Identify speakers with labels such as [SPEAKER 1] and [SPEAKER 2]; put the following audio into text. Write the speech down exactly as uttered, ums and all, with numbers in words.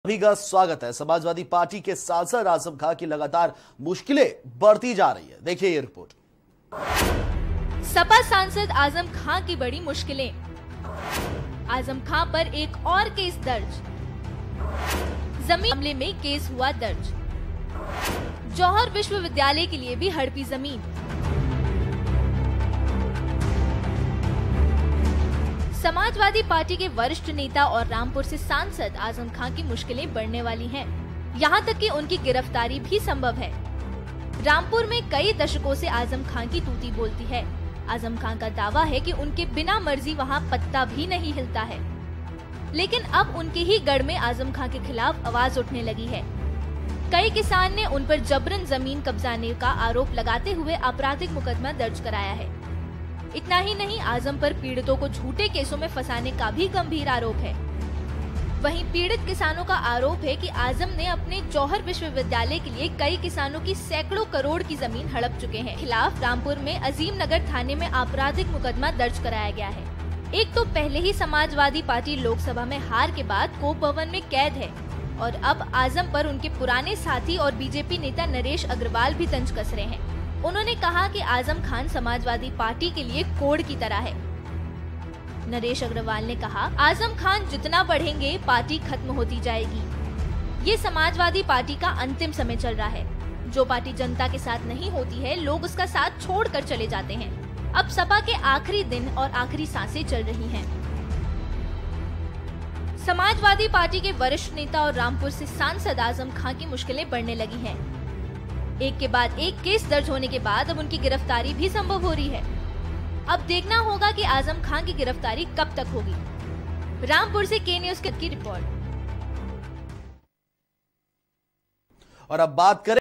[SPEAKER 1] सभी का स्वागत है। समाजवादी पार्टी के सांसद आजम खां की लगातार मुश्किलें बढ़ती जा रही है। देखिए ये रिपोर्ट।
[SPEAKER 2] सपा सांसद आजम खां की बड़ी मुश्किलें। आजम खां पर एक और केस दर्ज। जमीन मामले में केस हुआ दर्ज। जौहर विश्वविद्यालय के लिए भी हड़पी जमीन। समाजवादी पार्टी के वरिष्ठ नेता और रामपुर से सांसद आजम खां की मुश्किलें बढ़ने वाली हैं। यहां तक कि उनकी गिरफ्तारी भी संभव है। रामपुर में कई दशकों से आजम खां की तूती बोलती है। आजम खां का दावा है कि उनके बिना मर्जी वहां पत्ता भी नहीं हिलता है, लेकिन अब उनके ही गढ़ में आजम खां के खिलाफ आवाज उठने लगी है। कई किसान ने उन पर जबरन जमीन कब्जाने का आरोप लगाते हुए आपराधिक मुकदमा दर्ज कराया है। इतना ही नहीं, आजम पर पीड़ितों को झूठे केसों में फंसाने का भी गंभीर आरोप है। वहीं पीड़ित किसानों का आरोप है कि आजम ने अपने जौहर विश्वविद्यालय के लिए कई किसानों की सैकड़ों करोड़ की जमीन हड़प चुके हैं। खिलाफ रामपुर में अजीम नगर थाने में आपराधिक मुकदमा दर्ज कराया गया है। एक तो पहले ही समाजवादी पार्टी लोकसभा में हार के बाद कोप भवन में कैद है और अब आजम पर उनके पुराने साथी और बीजेपी नेता नरेश अग्रवाल भी तंज कस रहे हैं। उन्होंने कहा कि आजम खान समाजवादी पार्टी के लिए कोड़ की तरह है। नरेश अग्रवाल ने कहा, आजम खान जितना बढ़ेंगे पार्टी खत्म होती जाएगी। ये समाजवादी पार्टी का अंतिम समय चल रहा है। जो पार्टी जनता के साथ नहीं होती है, लोग उसका साथ छोड़कर चले जाते हैं। अब सपा के आखिरी दिन और आखिरी सांसें चल रही हैं। समाजवादी पार्टी के वरिष्ठ नेता और रामपुर से सांसद आजम खान की मुश्किलें बढ़ने लगी हैं। एक के बाद एक केस दर्ज होने के बाद अब उनकी गिरफ्तारी भी संभव हो रही है। अब देखना होगा कि आजम खान की गिरफ्तारी कब तक होगी। रामपुर से के न्यूज की रिपोर्ट।
[SPEAKER 1] और अब बात करें